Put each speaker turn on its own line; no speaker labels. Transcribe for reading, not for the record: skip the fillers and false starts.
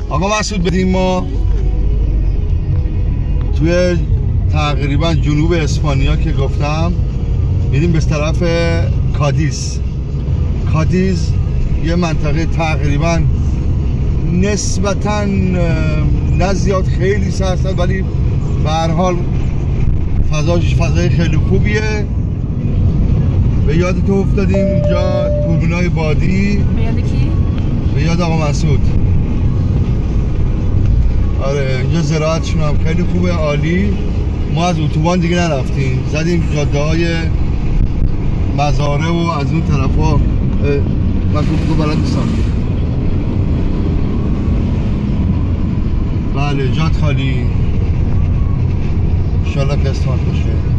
آقا مسعود بدیم ما توی تقریبا جنوب اسپانیا که گفتم میریم به طرف کادیز. کادیز یه منطقه تقریبا نسبتا نه زیاد خیلی سرد ولی به هر حال فضای خیلی خوبیه. به یاد تو افتادیم اینجا توربینای بادی.
به یاد کی؟
به یاد آقا مسعود. آره اینجا زراعتشون هم خیلی خوبه، عالی. ما از اتوبان دیگه نرفتیم، زدیم جاده های مزاره و از اون طرف ها مکروبگو بلد نیستم. بله جات خالی، انشالله قسمت باشه.